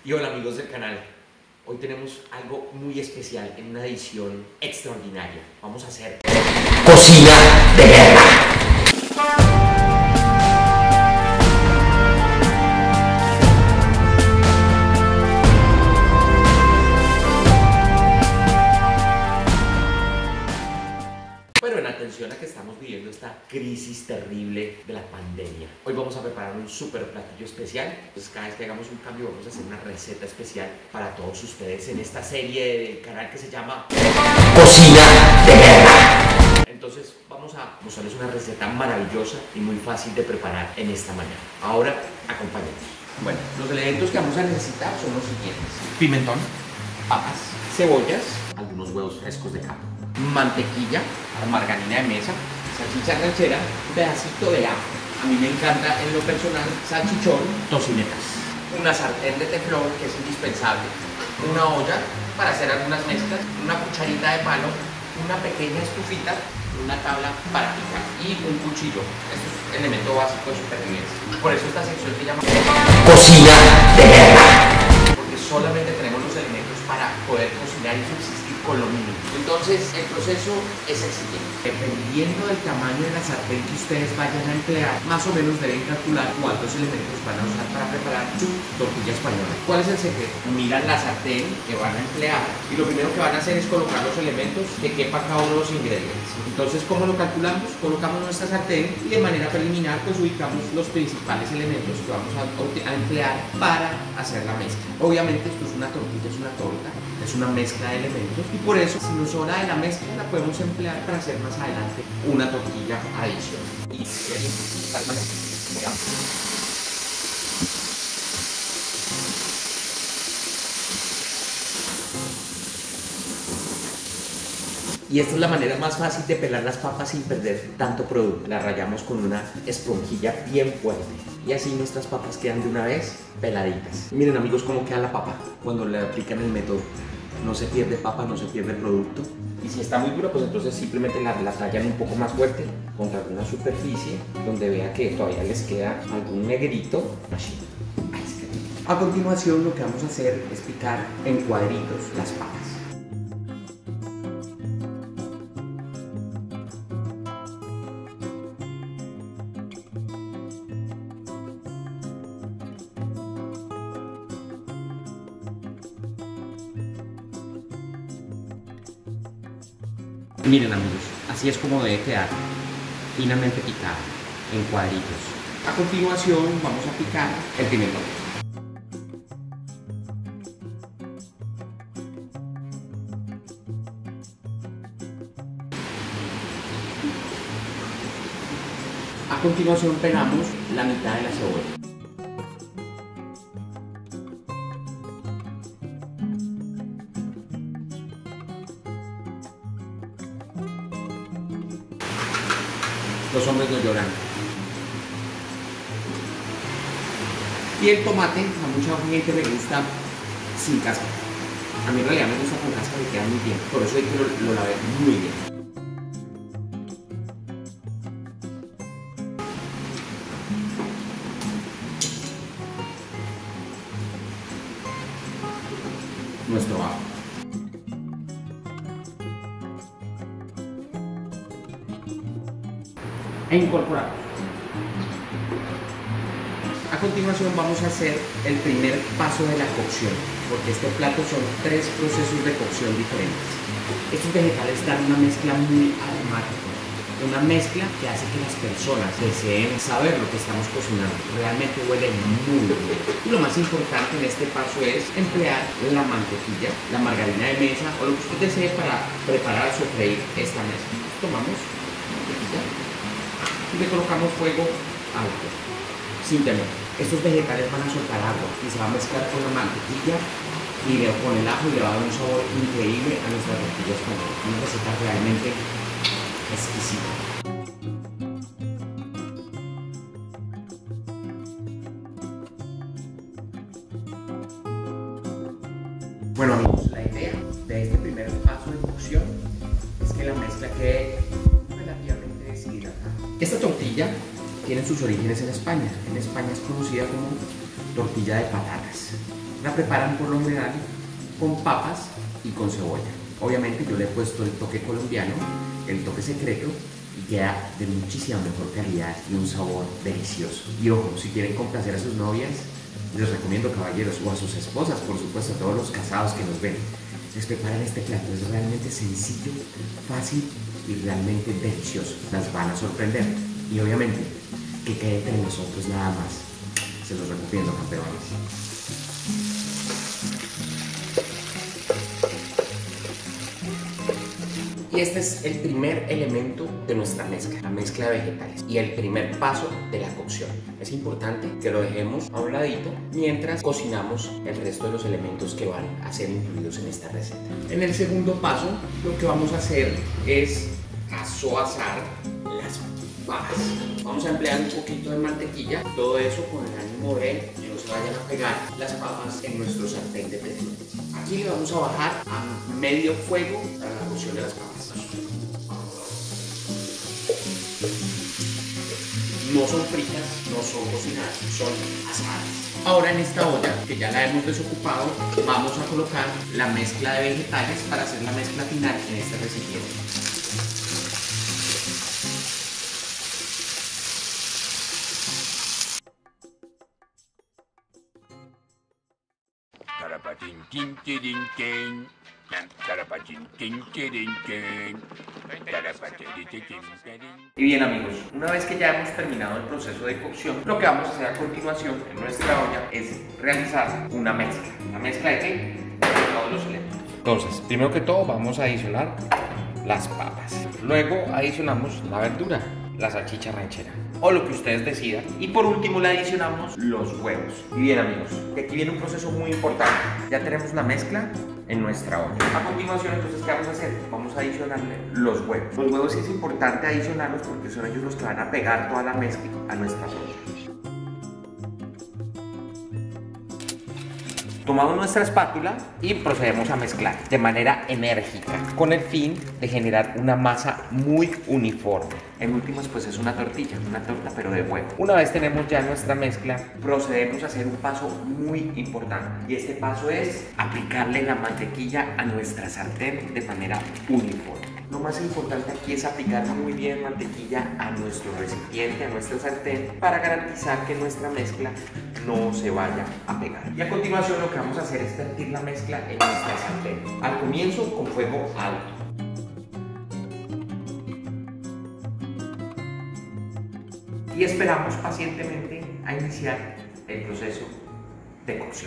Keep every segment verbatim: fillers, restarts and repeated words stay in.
Y hola amigos del canal, hoy tenemos algo muy especial en una edición extraordinaria. Vamos a hacer cocina de guerra. Pero en atención a que estamos viviendo esta crisis terrible de la pandemia, hoy vamos a preparar un super platillo especial. Entonces cada vez que hagamos un cambio vamos a hacer una receta especial para todos ustedes en esta serie del canal que se llama Cocina de Guerra. Entonces vamos a mostrarles una receta maravillosa y muy fácil de preparar en esta mañana. Ahora acompáñenos. Bueno, los elementos que vamos a necesitar son los siguientes: pimentón, papas, cebollas, algunos huevos frescos de campo, mantequilla, margarina de mesa, salchicha ranchera, un pedacito de ajo. A mí me encanta en lo personal salchichón, tocinetas, una sartén de teflón que es indispensable, una olla para hacer algunas mezclas, una cucharita de palo, una pequeña estufita, una tabla para picar y un cuchillo. Esto es un elemento básico de supervivencia. Por eso esta sección se llama Cocina de Guerra, porque solamente tenemos los elementos para poder cocinar y subsistir con lo mínimo. Entonces el proceso es el siguiente: dependiendo del tamaño de la sartén que ustedes vayan a emplear, más o menos deben calcular cuántos elementos van a usar para preparar su tortilla española. ¿Cuál es el secreto? Miran la sartén que van a emplear y lo primero que van a hacer es colocar los elementos que quepa cada uno de los ingredientes. Entonces, ¿cómo lo calculamos? Colocamos nuestra sartén y de manera preliminar pues ubicamos los principales elementos que vamos a, a emplear para hacer la mezcla. Obviamente esto es una tortilla, es una torta, es una mezcla de elementos y por eso si nos sobra de la mezcla la podemos emplear para hacer más adelante una tortilla adicional. Y Y esta es la manera más fácil de pelar las papas sin perder tanto producto. Las rallamos con una esponjilla bien fuerte y así nuestras papas quedan de una vez peladitas. Miren amigos cómo queda la papa cuando le aplican el método. No se pierde papa, no se pierde producto. Y si está muy dura, pues entonces simplemente la, la tallan un poco más fuerte contra alguna superficie donde vea que todavía les queda algún negrito. Así. A continuación lo que vamos a hacer es picar en cuadritos las papas. Miren amigos, así es como debe quedar, finamente picada, en cuadritos. A continuación vamos a picar el pimentón. A continuación pegamos la mitad de la cebolla. Los hombres no lloran. Y el tomate, a mucha gente me gusta sin cáscara. A mí en realidad me gusta con cáscara y queda muy bien. Por eso hay que lo, lo lavé muy bien. Nuestro ajo. E incorporar. A continuación vamos a hacer el primer paso de la cocción, porque este plato son tres procesos de cocción diferentes. Estos vegetales dan una mezcla muy aromática, una mezcla que hace que las personas deseen saber lo que estamos cocinando. Realmente huele muy bien. Y lo más importante en este paso es emplear la mantequilla, la margarina de mesa o lo que usted desee para preparar o sofreír esta mezcla. Tomamos mantequilla y le colocamos fuego alto, sin temor. Estos vegetales van a soltar agua y se va a mezclar con la mantequilla y le, con el ajo y le va a dar un sabor increíble a nuestra tortilla española. Una receta realmente exquisita. Bueno amigos, la idea de este primer paso de cocción es que la mezcla quede relativamente deshidratada. Esta tortilla tiene sus orígenes en España. En España es conocida como tortilla de patatas. La preparan por lo general con papas y con cebolla. Obviamente yo le he puesto el toque colombiano, el toque secreto, y queda de muchísima mejor calidad y un sabor delicioso. Y ojo, si quieren complacer a sus novias, les recomiendo, caballeros, o a sus esposas, por supuesto, a todos los casados que nos ven, les preparan este plato. Es realmente sencillo, fácil y realmente delicioso. Las van a sorprender. Y obviamente, que quede entre nosotros nada más. Se los recomiendo, campeones. Y este es el primer elemento de nuestra mezcla, la mezcla de vegetales y el primer paso de la cocción. Es importante que lo dejemos a un ladito mientras cocinamos el resto de los elementos que van a ser incluidos en esta receta. En el segundo paso, lo que vamos a hacer es asoazar las papas. Vamos a emplear un poquito de mantequilla, todo eso con el ánimo de que no se vayan a pegar las papas en nuestro sartén de presión. Aquí le vamos a bajar a medio fuego para la cocción de las papas. No son fritas, no son cocinadas, son asadas. Ahora en esta olla, que ya la hemos desocupado, vamos a colocar la mezcla de vegetales para hacer la mezcla final en este recipiente. Y bien, amigos, una vez que ya hemos terminado el proceso de cocción, lo que vamos a hacer a continuación en nuestra olla es realizar una mezcla. ¿Una mezcla de qué? De todos los elementos. Entonces, primero que todo vamos a adicionar las papas. Luego adicionamos la verdura, la salchicha ranchera o lo que ustedes decidan. Y por último le adicionamos los huevos. Y bien, amigos, aquí viene un proceso muy importante. Ya tenemos la mezcla en nuestra olla. A continuación, entonces, ¿qué vamos a hacer? Vamos a adicionarle los huevos. Los huevos sí es importante adicionarlos porque son ellos los que van a pegar toda la mezcla a nuestra olla. Tomamos nuestra espátula y procedemos a mezclar de manera enérgica con el fin de generar una masa muy uniforme. En últimas, pues es una tortilla, una torta pero de huevo. Una vez tenemos ya nuestra mezcla, procedemos a hacer un paso muy importante y este paso es aplicarle la mantequilla a nuestra sartén de manera uniforme. Lo más importante aquí es aplicar muy bien mantequilla a nuestro recipiente, a nuestra sartén, para garantizar que nuestra mezcla no se vaya a pegar. Y a continuación lo que vamos a hacer es vertir la mezcla en nuestra sartén. Al comienzo con fuego alto. Y esperamos pacientemente a iniciar el proceso de cocción.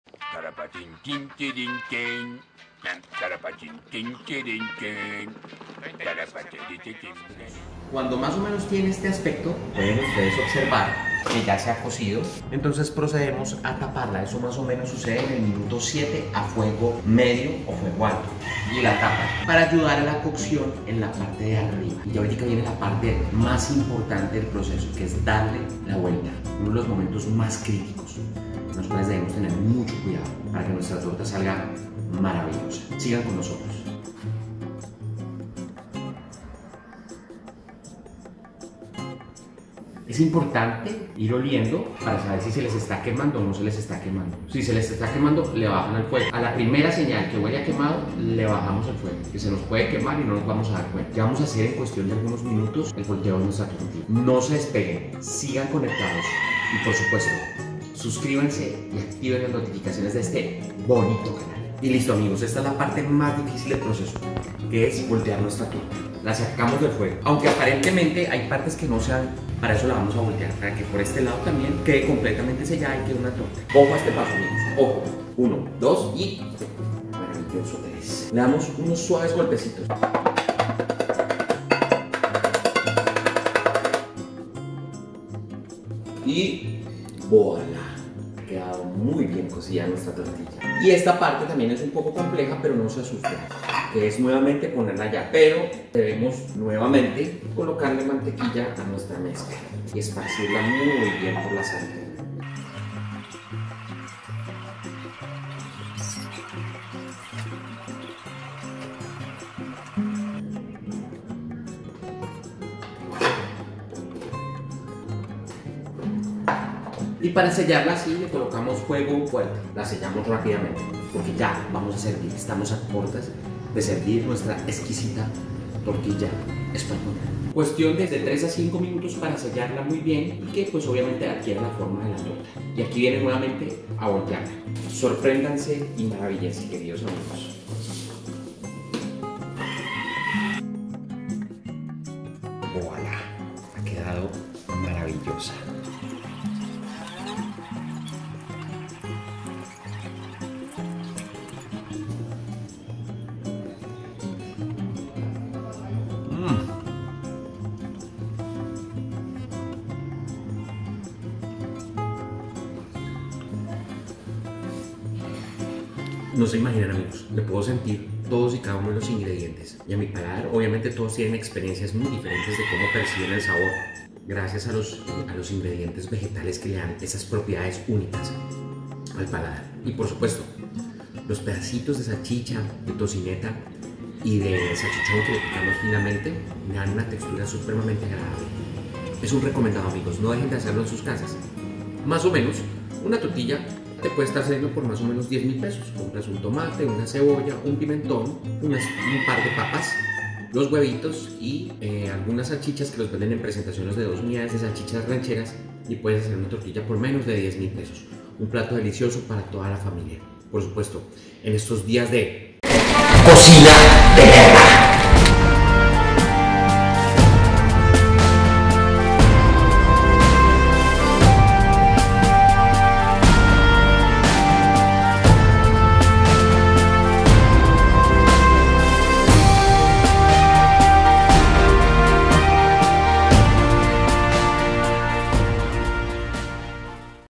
Cuando más o menos tiene este aspecto, pueden ustedes observar que ya se ha cocido. Entonces procedemos a taparla. Eso más o menos sucede en el minuto siete a fuego medio o fuego alto. Y la tapa para ayudar a la cocción en la parte de arriba. Y ahorita viene la parte más importante del proceso, que es darle la vuelta. Uno de los momentos más críticos, en los cuales debemos tener mucho cuidado para que nuestra torta salga maravillosa. Sigan con nosotros. Es importante ir oliendo para saber si se les está quemando o no se les está quemando. Si se les está quemando, le bajan el fuego. A la primera señal que huele a quemado, le bajamos el fuego, que se nos puede quemar y no nos vamos a dar cuenta. Ya vamos a hacer en cuestión de algunos minutos el volteo de nuestra tortilla. No se despeguen, sigan conectados y por supuesto, suscríbanse y activen las notificaciones de este bonito canal. Y listo, amigos, esta es la parte más difícil del proceso, que es voltear nuestra torta. La sacamos del fuego, aunque aparentemente hay partes que no se dan. Para eso la vamos a voltear, para que por este lado también quede completamente sellada y quede una torta. Ojo a este paso, amigos. Ojo. Uno, dos y... maravilloso, tres. Le damos unos suaves golpecitos. Y... ¡voilá! Ha quedado muy bien cocida nuestra tortilla. Y esta parte también es un poco compleja, pero no se asusten, que es nuevamente ponerla ya, pero debemos nuevamente colocarle mantequilla a nuestra mezcla y esparcirla muy bien por la sartén. Y para sellarla así le colocamos fuego fuerte, la sellamos rápidamente, porque ya vamos a servir, estamos a puertas de servir nuestra exquisita tortilla española. Cuestión desde tres a cinco minutos para sellarla muy bien y que pues obviamente adquiera la forma de la torta. Y aquí viene nuevamente a voltearla. Sorpréndanse y maravíllense, queridos amigos. Voilà, ha quedado maravillosa. No se imaginan, amigos, me puedo sentir todos y cada uno de los ingredientes. Y a mi paladar, obviamente todos tienen experiencias muy diferentes de cómo perciben el sabor, gracias a los, a los ingredientes vegetales que le dan esas propiedades únicas al paladar. Y por supuesto, los pedacitos de salchicha, de tocineta y de salchichón que le picamos finamente, le dan una textura supremamente agradable. Es un recomendado, amigos, no dejen de hacerlo en sus casas. Más o menos, una tortilla te puede estar saliendo por más o menos diez mil pesos. Compras un tomate, una cebolla, un pimentón, unas, un par de papas, los huevitos y eh, algunas salchichas que los venden en presentaciones de dos unidades de salchichas rancheras y puedes hacer una tortilla por menos de diez mil pesos. Un plato delicioso para toda la familia. Por supuesto, en estos días de cocina